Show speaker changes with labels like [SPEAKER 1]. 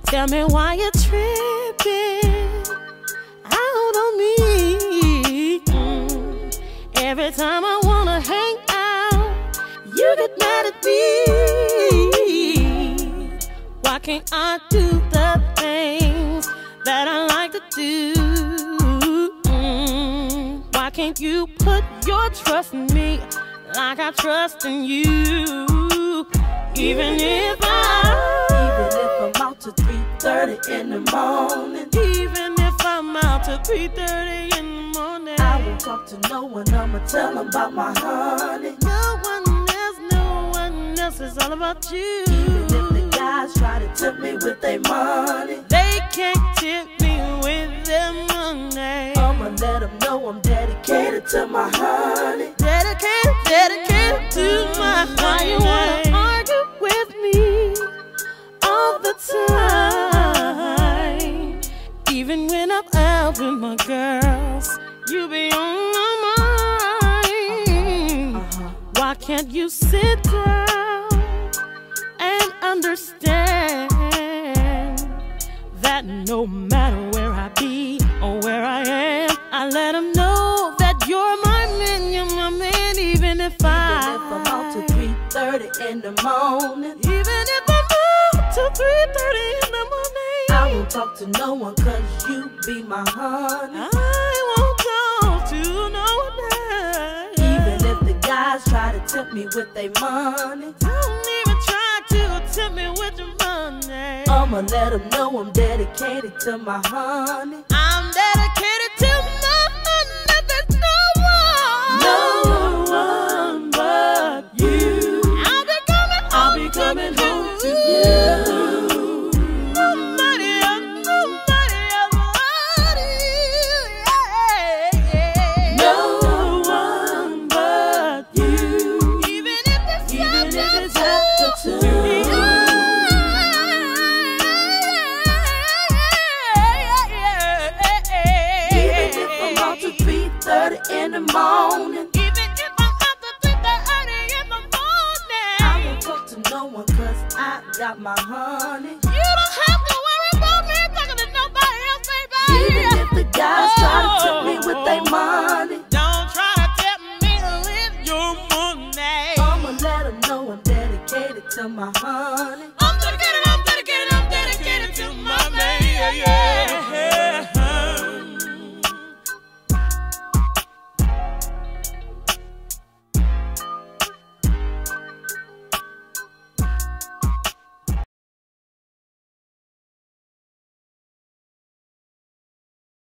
[SPEAKER 1] Tell me why you're tripping out on me. Every time I wanna hang out, you get mad at me. Why can't I do the things that I like to do? Why can't you put your trust in me like I trust in you? Even if I'm out to 3:30 in the morning. Even if I'm out to 3:30 in the morning. I won't talk to no one, I'ma tell them about my honey. No one else, it's all about you. Even if the guys try to tip me with their money, they can't tip me with their money. I'ma let them know I'm dedicated to my honey. Dedicated to my honey. Why you wanna argue with me all the time? Even when I'm out with my girls, you be on my mind. Why can't you sit down and understand that no matter where I be or where I am, I let them know that you're my man, even if I'm out to 3:30 in the morning. Even if I'm out to 3:30 in the morning, I won't talk to no one, cause you be my honey. I won't talk to no one else. Even if the guys try to tempt me with their money, don't even try to tempt me with your money. I'ma let them know I'm dedicated to my honey. I'm dedicated to my honey. There's no one but you. I'll be coming home to you. Nobody else. No one but you. Even if it's up to me. Even if I'm out to 3:30 in the morning. Even if I'm out to 3:30 in the morning. I won't talk to no one, cause I got my honey. You don't have to worry about me talking to nobody else, baby. Even if the guys try to tempt me with their money, don't try to tempt me with your money. I'ma let them know I'm dedicated to my honey.